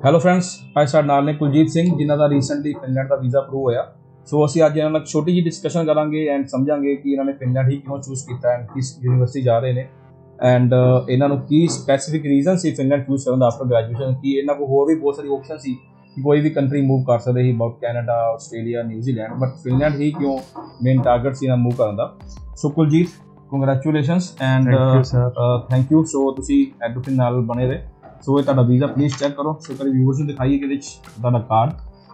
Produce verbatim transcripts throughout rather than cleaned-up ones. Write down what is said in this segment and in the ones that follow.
Hello friends, ਅੱਜ ਸਾਡੇ ਨਾਲ ਨੇ ਕੁਲਜੀਤ ਸਿੰਘ ਜਿਨ੍ਹਾਂ ਦਾ ਰੀਸੈਂਟਲੀ ਫਿਨਲੈਂਡ ਦਾ ਵੀਜ਼ਾ ਅਪਰੂਵ ਹੋਇਆ। ਸੋ ਅਸੀਂ ਅੱਜ ਇਹਨਾਂ ਨਾਲ ਛੋਟੀ ਜਿਹੀ ਡਿਸਕਸ਼ਨ ਕਰਾਂਗੇ ਐਂਡ ਸਮਝਾਂਗੇ ਕਿ ਇਹਨਾਂ ਨੇ ਫਿਨਲੈਂਡ ਹੀ ਕਿਉਂ ਚੂਜ਼ ਕੀਤਾ ਐਂਡ ਕਿਸ ਯੂਨੀਵਰਸਿਟੀ ਜਾ ਰਹੇ ਨੇ ਐਂਡ ਇਹਨਾਂ ਨੂੰ ਕੀ ਸਪੈਸੀਫਿਕ ਰੀਜ਼ਨ ਸੀ ਫਿਨਲੈਂਡ ਚੂਜ਼ ਕਰਨ ਦਾ ਆਫਟਰ ਗ੍ਰੈਜੂਏਸ਼ਨ। ਕਿ ਇਹਨਾਂ ਕੋਲ ਹੋਰ ਵੀ ਬਹੁਤ ਸਾਰੀ ਆਪਸ਼ਨ ਸੀ ਕਿ ਕੋਈ ਵੀ ਕੰਟਰੀ ਮੂਵ ਕਰ ਸਕਦੇ ਸੀ, about Canada, Australia, New Zealand, but Finland ਹੀ ਕਿਉਂ ਮੇਨ ਟਾਰਗੇਟ ਸੀ ਇਹਨਾਂ ਮੂਵ ਕਰਨ ਦਾ। So Kuljeet, congratulations and thank you. So ਤੁਸੀਂ ਐਡਵੋਕੇਟ ਨਾਲ ਬਣੇ ਰਹੇ। ਸੋ ਇਹ ਤੁਹਾਡਾ ਵੀਜ਼ਾ ਪਲੀਜ਼ ਚੈੱਕ ਕਰੋ। ਸੋ ਕਦੇ ਵਿਊਅਰਸ ਨੂੰ ਦਿਖਾਈਏ ਕਿ ਇਹਦੇ ਵਿੱਚ ਤੁਹਾਡਾ ਕਾਰਡ।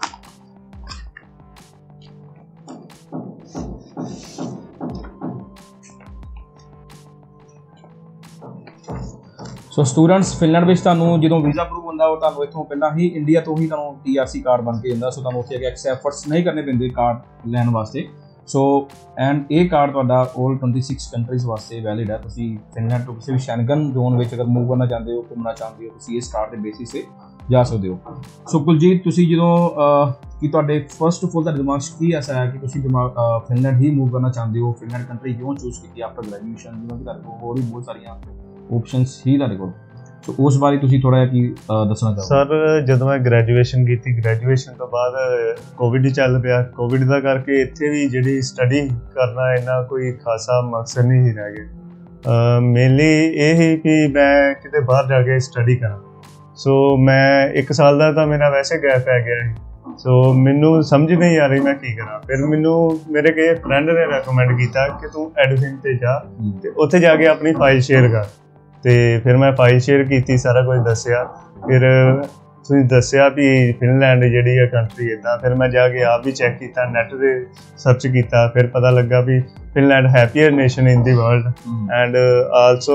ਸੋ ਸਟੂਡੈਂਟਸ, ਫਿਨਲੈਂਡ ਵਿੱਚ ਤੁਹਾਨੂੰ ਜਦੋਂ ਵੀਜ਼ਾ ਅਪਰੂਵ ਹੁੰਦਾ ਉਹ ਤੁਹਾਨੂੰ ਇੱਥੋਂ ਪਹਿਲਾਂ ਹੀ ਇੰਡੀਆ ਤੋਂ ਹੀ ਤੁਹਾਨੂੰ ਟੀ ਆਰ ਸੀ ਕਾਰਡ ਬਣ ਕੇ ਜਾਂਦਾ। ਸੋ ਤੁਹਾਨੂੰ ਉੱਥੇ ਅੱਗੇ ਐਕਸ ਐਫਰਟਸ ਨਹੀਂ ਕਰਨੇ ਪੈਂਦੇ ਕਾਰਡ ਲੈਣ ਵਾਸਤੇ। ਸੋ ਐਂਡ ਇਹ ਕਾਰਡ ਤੁਹਾਡਾ 올 ਟਵੈਂਟੀ ਸਿਕਸ ਕੰਟਰੀਜ਼ ਵਾਸਤੇ ਵੈਲਿਡ ਹੈ। ਤੁਸੀਂ ਫਿਨਲੈਂਡ ਤੋਂ ਕਿਸੇ ਵੀ ਸ਼ੈਂਗਨ ਜ਼ੋਨ ਵਿੱਚ ਅਗਰ ਮੂਵ ਕਰਨਾ ਚਾਹੁੰਦੇ ਹੋ, ਘੁੰਮਣਾ ਚਾਹੁੰਦੇ ਹੋ, ਤੁਸੀਂ ਇਸ ਕਾਰਡ ਦੇ ਬੇਸਿਸ 'ਤੇ ਜਾ ਸਕਦੇ ਹੋ। ਸੋ ਕੁਲਜੀਤ, ਤੁਸੀਂ ਜਦੋਂ ਕਿ ਤੁਹਾਡੇ ਫਸਟ ਆਫ ਆਲ ਦਾ ਦਿਮਾਗ 'ਚ ਕੀ ਐਸਾ ਹੈ ਕਿ ਤੁਸੀਂ ਦਿਮਾਗ ਫਿਨਲੈਂਡ ਹੀ ਮੂਵ ਕਰਨਾ ਚਾਹੁੰਦੇ ਹੋ? ਫਿਨਲੈਂਡ ਕੰਟਰੀ ਕਿਉਂ ਚੂਜ਼ ਕੀਤੀ ਆਫਟਰ ਗ੍ਰੈਜੂਏਸ਼ਨ, ਜਿਵੇਂ ਕਿ ਤੁਹਾਡੇ ਕੋਲ ਹੋਰ ਵੀ ਬਹੁਤ ਸਾਰੀਆਂ ਓਪਸ਼ਨਸ ਹੀ ਤੁਹਾਡੇ ਕੋਲ। ਸੋ ਉਸ ਬਾਰੇ ਤੁਸੀਂ ਥੋੜ੍ਹਾ ਜਿਹਾ ਕੀ ਦੱਸਣਾ ਚਾਹੋਗੇ? ਸਰ, ਜਦੋਂ ਮੈਂ ਗ੍ਰੈਜੂਏਸ਼ਨ ਕੀਤੀ, ਗ੍ਰੈਜੂਏਸ਼ਨ ਤੋਂ ਬਾਅਦ ਕੋਵਿਡ ਹੀ ਚੱਲ ਪਿਆ। ਕੋਵਿਡ ਦਾ ਕਰਕੇ ਇੱਥੇ ਵੀ ਜਿਹੜੀ ਸਟੱਡੀ ਕਰਨਾ ਇੰਨਾ ਕੋਈ ਖਾਸਾ ਮਕਸਦ ਨਹੀਂ ਹੀ ਰਹਿ ਗਿਆ। ਮੇਨਲੀ ਇਹ ਹੀ ਕਿ ਮੈਂ ਕਿਤੇ ਬਾਹਰ ਜਾ ਕੇ ਸਟੱਡੀ ਕਰਾਂ। ਸੋ ਮੈਂ ਇੱਕ ਸਾਲ ਦਾ ਤਾਂ ਮੇਰਾ ਵੈਸੇ ਗੈਪ ਪੈ ਗਿਆ ਸੀ। ਸੋ ਮੈਨੂੰ ਸਮਝ ਨਹੀਂ ਆ ਰਹੀ ਮੈਂ ਕੀ ਕਰਾਂ। ਫਿਰ ਮੈਨੂੰ ਮੇਰੇ ਕਿਸੇ ਫਰੈਂਡ ਨੇ ਰეკਮੈਂਡ ਕੀਤਾ ਕਿ ਤੂੰ ਐਡੂਫਿਨ 'ਤੇ ਜਾ ਅਤੇ ਉੱਥੇ ਜਾ ਕੇ ਆਪਣੀ ਫਾਈਲ ਸ਼ੇਅਰ ਕਰ। ਅਤੇ ਫਿਰ ਮੈਂ ਫਾਈਲ ਸ਼ੇਅਰ ਕੀਤੀ, ਸਾਰਾ ਕੁਝ ਦੱਸਿਆ। ਫਿਰ ਤੁਸੀਂ ਦੱਸਿਆ ਵੀ ਫਿਨਲੈਂਡ ਜਿਹੜੀ ਆ ਕੰਟਰੀ ਇੱਦਾਂ। ਫਿਰ ਮੈਂ ਜਾ ਕੇ ਆਪ ਵੀ ਚੈੱਕ ਕੀਤਾ, ਨੈੱਟ 'ਤੇ ਸਰਚ ਕੀਤਾ। ਫਿਰ ਪਤਾ ਲੱਗਾ ਵੀ Finland happier nation in the world and also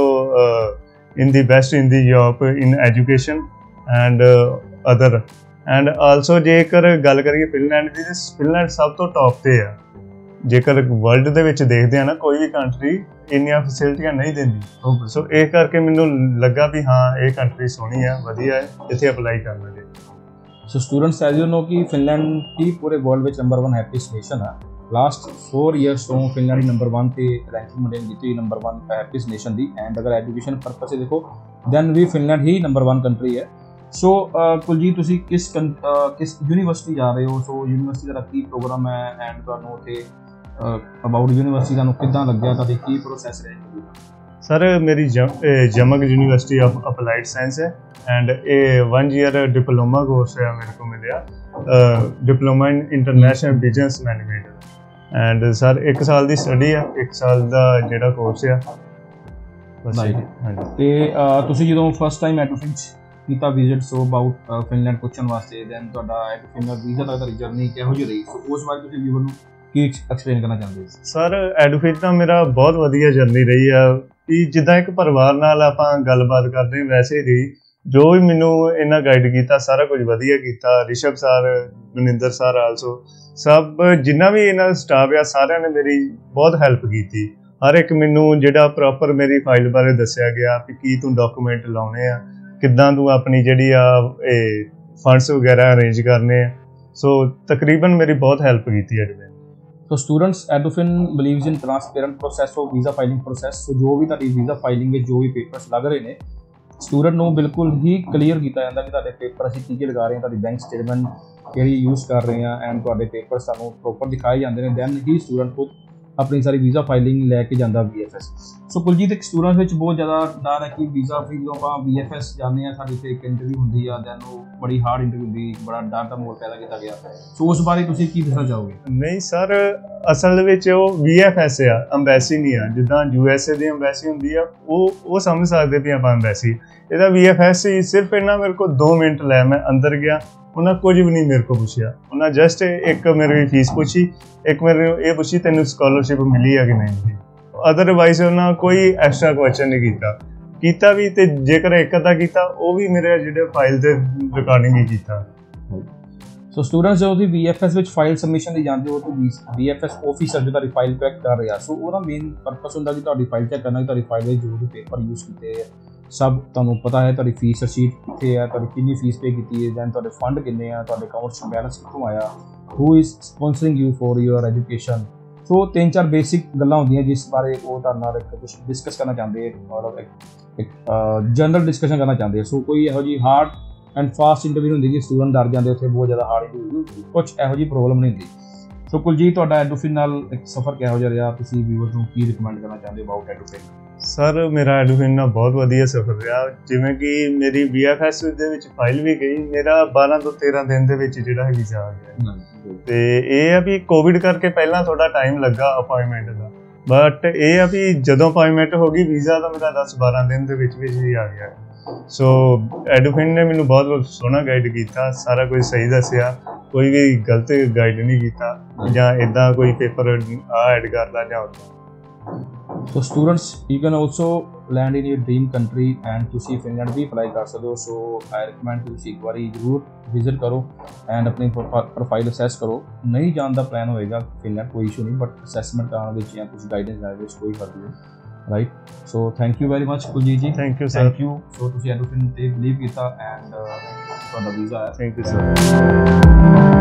in the best in the Europe in education and other. And also ਜੇਕਰ ਗੱਲ ਕਰੀਏ ਫਿਨਲੈਂਡ ਦੀ, ਫਿਨਲੈਂਡ ਸਭ ਤੋਂ ਟੌਪ 'ਤੇ ਆ। ਜੇਕਰ ਵਰਲਡ ਦੇ ਵਿੱਚ ਦੇਖਦੇ ਆ ਨਾ, ਕੋਈ ਵੀ ਕੰਟਰੀ ਇੰਨੀਆਂ ਫੈਸਿਲਿਟੀਆਂ ਨਹੀਂ ਦਿੰਦੀ। ਸੋ ਇਹ ਕਰਕੇ ਮੈਨੂੰ ਲੱਗਾ ਵੀ ਹਾਂ, ਇਹ ਕੰਟਰੀ ਸੋਹਣੀ ਹੈ, ਵਧੀਆ ਹੈ, ਇੱਥੇ ਅਪਲਾਈ ਕਰਨਾ ਚਾਹੀਦਾ। So students, as you know ਕਿ ਫਿਨਲੈਂਡ ਹੀ ਪੂਰੇ ਵਰਲਡ ਵਿੱਚ ਨੰਬਰ ਵਨ ਹੈਪੀਐਸਟ ਨੇਸ਼ਨ ਹੈ। ਲਾਸਟ ਫੋਰ ਈਅਰਸ ਤੋਂ ਫਿਨਲੈਂਡ ਹੀ ਨੰਬਰ ਵਨ 'ਤੇ ਰੈਂਕਿੰਗ ਮੇਨਟੇਨ ਕੀਤੀ ਹੋਈ, ਨੰਬਰ ਵਨ ਹੈਪੀਐਸਟ ਨੇਸ਼ਨ ਦੀ। ਐਂਡ ਅਗਰ ਐਜੂਕੇਸ਼ਨ ਪਰਪਸ 'ਤੇ ਦੇਖੋ ਦੈਨ ਵੀ ਫਿਨਲੈਂਡ ਹੀ ਨੰਬਰ ਵਨ ਕੰਟਰੀ ਹੈ। ਸੋ ਕੁਲਜੀਤ, ਤੁਸੀਂ ਕਿਸ ਕਿਸ ਯੂਨੀਵਰਸਿਟੀ ਜਾ ਰਹੇ ਹੋ? ਸੋ ਯੂਨੀਵਰਸਿਟੀ ਦਾ ਕੀ ਪ੍ਰੋਗਰਾਮ ਹੈ ਐਂਡ ਤੁਹਾਨੂੰ ਉੱਥੇ ਅਬਾਊਟ ਯੂਨੀਵਰਸਿਟੀ ਤੁਹਾਨੂੰ ਕਿੱਦਾਂ ਲੱਗਿਆ, ਤੁਹਾਡੀ ਕੀ ਪ੍ਰੋਸੈਸ ਰਿਹਾ? ਸਰ, ਮੇਰੀ ਜਮ ਜਮਗ ਯੂਨੀਵਰਸਿਟੀ ਆਫ ਅਪਲਾਈਡ ਸਾਇੰਸ ਹੈ ਐਂਡ ਇਹ ਵਨ ਈਅਰ ਡਿਪਲੋਮਾ ਕੋਰਸ ਹੈ ਮੇਰੇ ਕੋਲ ਮਿਲਿਆ, diploma in international business management. And sir ਇੱਕ ਸਾਲ ਦੀ ਸਟੱਡੀ ਆ, ਇੱਕ ਸਾਲ ਦਾ ਜਿਹੜਾ ਕੋਰਸ ਆ। ਹਾਂਜੀ। ਅਤੇ ਤੁਸੀਂ ਜਦੋਂ ਫਸਟ ਟਾਈਮ ਐਡੂਫਿਨ ਕੀਤਾ ਵਿਜ਼ਿਟ, ਸੋ ਅਬਾਊਟ ਫਿਨਲੈਂਡ ਪੁੱਛਣ ਵਾਸਤੇ, ਦੈਨ ਤੁਹਾਡਾ ਐਡੂਫਿਨ ਦਾ ਵੀਜ਼ਾ ਤੱਕ ਤੁਹਾਡੀ ਜਰਨੀ ਕਿਹੋ ਜਿਹੀ ਰਹੀ? ਸੋ ਉਸ ਬਾਰੇ ਤੁਸੀਂ ਵੀਵਰ ਨੂੰ ਕੀ ਐਕਸਪਲੇਨ ਕਰਨਾ ਚਾਹੁੰਦੇ ਹੋ? ਸਰ, ਐਡੂਫਿਨ ਤਾਂ ਮੇਰਾ ਬਹੁਤ ਵਧੀਆ ਜਰਨੀ ਰਹੀ ਆ ਕਿ ਜਿੱਦਾਂ ਇੱਕ ਪਰਿਵਾਰ ਨਾਲ ਆਪਾਂ ਗੱਲਬਾਤ ਕਰਦੇ ਹਾਂ ਵੈਸੇ ਹੀ ਜੋ ਵੀ ਮੈਨੂੰ ਇਹਨਾਂ ਗਾਈਡ ਕੀਤਾ, ਸਾਰਾ ਕੁਝ ਵਧੀਆ ਕੀਤਾ। Rishabh sir, Maninder sir, also ਸਭ ਜਿੰਨਾ ਵੀ ਇਹਨਾਂ ਦਾ ਸਟਾਫ ਆ, ਸਾਰਿਆਂ ਨੇ ਮੇਰੀ ਬਹੁਤ ਹੈਲਪ ਕੀਤੀ। ਹਰ ਇੱਕ ਮੈਨੂੰ ਜਿਹੜਾ ਪ੍ਰੋਪਰ ਮੇਰੀ ਫਾਈਲ ਬਾਰੇ ਦੱਸਿਆ ਗਿਆ ਕਿ ਕੀ ਤੂੰ ਡਾਕੂਮੈਂਟ ਲਾਉਣੇ ਆ, ਕਿੱਦਾਂ ਤੂੰ ਆਪਣੀ ਜਿਹੜੀ ਆ ਇਹ ਫੰਡਸ ਵਗੈਰਾ ਅਰੇਂਜ ਕਰਨੇ ਆ। ਸੋ ਤਕਰੀਬਨ ਮੇਰੀ ਬਹੁਤ ਹੈਲਪ ਕੀਤੀ Edufin. So students, Edufin believes in transparent process of visa filing process. So ਜੋ ਵੀ ਤੁਹਾਡੀ ਵੀਜ਼ਾ ਫਾਈਲਿੰਗ ਵਿੱਚ ਜੋ ਵੀ ਪੇਪਰਸ ਲੱਗ ਰਹੇ ਨੇ, ਸਟੂਡੈਂਟ ਨੂੰ ਬਿਲਕੁਲ ਹੀ ਕਲੀਅਰ ਕੀਤਾ ਜਾਂਦਾ ਕਿ ਤੁਹਾਡੇ ਪੇਪਰ ਅਸੀਂ ਕੀ ਕੀ ਲਗਾ ਰਹੇ ਹਾਂ, ਤੁਹਾਡੀ ਬੈਂਕ ਸਟੇਟਮੈਂਟ ਕਿਹੜੀ ਯੂਜ਼ ਕਰ ਰਹੇ ਹਾਂ ਐਂਡ ਤੁਹਾਡੇ ਪੇਪਰ ਸਾਨੂੰ ਪ੍ਰੋਪਰ ਦਿਖਾਏ ਜਾਂਦੇ ਨੇ। ਦੈਨ ਹੀ ਸਟੂਡੈਂਟ ਖੁਦ ਆਪਣੀ ਸਾਰੀ ਵੀਜ਼ਾ ਫਾਈਲਿੰਗ ਲੈ ਕੇ ਜਾਂਦਾ V F S. So Kuljeet, ਇੱਕ ਸਟੂਡੈਂਟ ਵਿੱਚ ਬਹੁਤ ਜ਼ਿਆਦਾ ਡਰ ਹੈ ਕਿ ਵੀਜ਼ਾ ਫੀ ਜਦੋਂ ਆਪਾਂ ਵੀ ਐਫ ਐਸ ਜਾਂਦੇ ਹਾਂ, ਸਾਡੀ ਇੱਥੇ ਇੱਕ ਇੰਟਰਵਿਊ ਹੁੰਦੀ ਆ, ਦੈਨ ਉਹ ਬੜੀ ਹਾਰਡ ਇੰਟਰਵਿਊ ਹੁੰਦੀ, ਬੜਾ ਡਰ ਦਾ ਮਾਹੌਲ ਪੈਦਾ ਕੀਤਾ ਗਿਆ। ਸੋ ਉਸ ਬਾਰੇ ਤੁਸੀਂ ਕੀ ਦੱਸਣਾ ਚਾਹੋਗੇ? ਨਹੀਂ ਸਰ, ਅਸਲ ਵਿੱਚ ਉਹ ਵੀ ਐਫ ਐਸ ਆ, ਅੰਬੈਸੀ ਨਹੀਂ ਆ। ਜਿੱਦਾਂ ਯੂ ਐਸ ਏ ਦੀ ਅੰਬੈਸੀ ਹੁੰਦੀ ਆ, ਉਹ ਉਹ ਸਮਝ ਸਕਦੇ ਵੀ ਆਪਾਂ ਅੰਬੈਸੀ। ਇਹਦਾ ਵੀ ਐਫ ਐਸ ਸੀ। ਸਿਰਫ ਇਹਨਾਂ ਮੇਰੇ ਕੋਲ ਦੋ ਮਿੰਟ ਲੈ, ਮੈਂ ਅੰਦਰ ਗਿਆ, ਉਹਨਾਂ ਕੁਝ ਵੀ ਨਹੀਂ ਮੇਰੇ ਕੋਲ ਪੁੱਛਿਆ। ਉਹਨਾਂ ਜਸਟ ਇੱਕ ਮੇਰੀ ਫੀਸ ਪੁੱਛੀ, ਇੱਕ ਮੇਰੇ ਇਹ ਪੁੱਛੀ ਤੈਨੂੰ ਸਕਾਲਰਸ਼ਿਪ ਮਿਲੀ ਆ ਕਿ ਨਹੀਂ ਮਿਲੀ। ਅਦਰਵਾਈਜ਼ ਉਹਨਾਂ ਕੋਈ ਐਕਸਟਰਾ ਕੁਐਸਚਨ ਨਹੀਂ ਕੀਤਾ ਕੀਤਾ ਵੀ। ਅਤੇ ਜੇਕਰ ਇੱਕ ਅੱਧਾ ਕੀਤਾ, ਉਹ ਵੀ ਮੇਰੇ ਜਿਹੜੇ ਫਾਈਲ ਦੇ ਰਿਕਾਰਡਿੰਗ ਹੀ ਕੀਤਾ। ਸੋ ਸਟੂਡੈਂਟਸ, ਜਦੋਂ ਤੁਸੀਂ ਵੀ ਐਫ ਐਸ ਵਿੱਚ ਫਾਈਲ ਸਬਮਿਸ਼ਨ ਲਈ ਜਾਂਦੇ ਹੋ ਤਾਂ ਵੀ ਐਫ ਐਸ ਆਫਿਸਰ ਜੋ ਤੁਹਾਡੀ ਫਾਈਲ ਚੈੱਕ ਕਰ ਰਿਹਾ, ਸੋ ਉਹਦਾ ਮੇਨ ਪਰਪਸ ਹੁੰਦਾ ਕਿ ਤੁਹਾਡੀ ਫਾਈਲ ਚੈੱਕ ਕਰਨਾ, ਕਿ ਤੁਹਾਡੀ ਫਾਈਲ ਵਿੱਚ ਜੋ ਵੀ ਪੇਪਰ ਯੂਜ਼ ਕੀਤੇ ਸਭ ਤੁਹਾਨੂੰ ਪਤਾ ਹੈ। ਤੁਹਾਡੀ ਫੀਸ ਰਸੀਟ ਕਿੱਥੇ ਹੈ, ਤੁਹਾਡੀ ਕਿੰਨੀ ਫੀਸ ਪੇ ਕੀਤੀ ਹੈ, ਦੈਨ ਤੁਹਾਡੇ ਫੰਡ ਕਿੰਨੇ ਆ, ਤੁਹਾਡੇ ਅਕਾਊਂਟ 'ਚ ਬੈਲੈਂਸ ਕਿੱਥੋਂ ਆਇਆ, who is sponsoring you for your education. So ਤਿੰਨ ਚਾਰ ਬੇਸਿਕ ਗੱਲਾਂ ਹੁੰਦੀਆਂ ਜਿਸ ਬਾਰੇ ਉਹ ਤੁਹਾਡੇ ਨਾਲ ਇੱਕ ਕੁਛ ਡਿਸਕਸ ਕਰਨਾ ਚਾਹੁੰਦੇ ਔਰ ਇੱਕ ਇੱਕ ਜਨਰਲ ਡਿਸਕਸ਼ਨ ਕਰਨਾ ਚਾਹੁੰਦੇ। ਸੋ ਕੋਈ ਇਹੋ ਜਿਹੀ ਹਾਰਡ ਐਂਡ ਫਾਸਟ ਇੰਟਰਵਿਊ ਹੁੰਦੀ ਕਿ ਸਟੂਡੈਂਟ ਡਰ ਜਾਂਦੇ ਉੱਥੇ ਬਹੁਤ ਜ਼ਿਆਦਾ ਹਾਰਡ ਇੰਟਰਵਿਊ, ਕੁਝ ਇਹੋ ਜਿਹੀ ਪ੍ਰੋਬਲਮ ਨਹੀਂ ਹੁੰਦੀ। ਸੋ ਕੁਲਜੀਤ, ਤੁਹਾਡਾ ਐਡੂਫਿਨ ਨਾਲ ਇੱਕ ਸਫ਼ਰ ਕਿਹੋ ਜਿਹਾ ਰਿਹਾ? ਤੁਸੀਂ ਵੀਵਰਸ ਨੂੰ ਕੀ ਰਿਕਮੈਂਡ ਕਰਨਾ ਚਾਹੁੰਦੇ ਹੋ ਅਬਾਊਟ ਐਡੂਫਿਨ? ਸਰ ਮੇਰਾ ਐਡੂਫਿਨ ਨਾਲ ਬਹੁਤ ਵਧੀਆ ਸਫ਼ਰ ਰਿਹਾ। ਜਿਵੇਂ ਕਿ ਮੇਰੀ ਬੀ ਐਫ ਐਸ ਦੇ ਵਿੱਚ ਫਾਈਲ ਵੀ ਗਈ, ਮੇਰਾ ਬਾਰਾਂ ਤੋਂ ਤੇਰਾਂ ਦਿਨ ਦੇ ਵਿੱਚ ਜਿਹੜਾ ਹੈ ਵੀਜ਼ਾ ਆ ਗਿਆ। ਤੇ ਇਹ ਆ ਵੀ ਕੋਵਿਡ ਕਰਕੇ ਪਹਿਲਾਂ ਥੋੜਾ ਟਾਈਮ ਲੱਗਾ ਅਪਾਇੰਟਮੈਂਟ ਦਾ, ਬਟ ਇਹ ਆ ਵੀ ਜਦੋਂ ਅਪਾਇੰਟਮੈਂਟ ਹੋ ਗਈ ਵੀਜ਼ਾ ਤਾਂ ਮੇਰਾ ਦਸ ਬਾਰਾਂ ਦਿਨ ਦੇ ਵਿੱਚ ਵਿੱਚ ਹੀ ਆ ਗਿਆ। ਸੋ ਐਡੂਫਿਨ ਨੇ ਮੈਨੂੰ ਬਹੁਤ ਸੋਹਣਾ ਗਾਈਡ ਕੀਤਾ, ਸਾਰਾ ਕੁਝ ਸਹੀ ਦੱਸਿਆ, ਕੋਈ ਵੀ ਗਲਤ ਗਾਈਡ ਨਹੀਂ ਕੀਤਾ ਜਾਂ ਇੱਦਾਂ ਕੋਈ ਪੇਪਰ ਆ ਐਡ ਕਰਦਾ ਜਾਂ ਉੱਦਾਂ। So students, you can also land in your dream country and ਤੁਸੀਂ ਫਿਨਲੈਂਡ ਵੀ ਅਪਲਾਈ ਕਰ ਸਕਦੇ ਹੋ। ਸੋ ਆਈ ਰਿਕਮੈਂਡ ਤੁਸੀਂ ਇੱਕ ਵਾਰੀ ਜ਼ਰੂਰ ਵਿਜ਼ਿਟ ਕਰੋ ਐਂਡ ਆਪਣੀ ਪ੍ਰੋਫਾਈਲ ਅਸੈਸ ਕਰੋ। ਨਹੀਂ ਜਾਣ ਦਾ ਪਲਾਨ ਹੋਏਗਾ ਫਿਨਲੈਂਡ, ਕੋਈ ਇਸ਼ੂ ਨਹੀਂ, ਬਟ ਅਸੈਸਮੈਂਟ ਕਰਾਉਣ ਵਿੱਚ ਜਾਂ ਕੁਝ ਗਾਈਡੈਂਸ ਲੈਣ ਵਿੱਚ ਕੋਈ ਫਰਕ ਨਹੀਂ, right? So thank you very much Kuljeet ji. Thank you sir. Thank you. So ਤੁਸੀਂ ਐਡੂਫਿਨ ਤੇ ਬਿਲੀਵ ਕੀਤਾ ਐਂਡ ਤੁਹਾਡਾ ਵੀਜ਼ਾ ਆਇਆ। Thank you sir.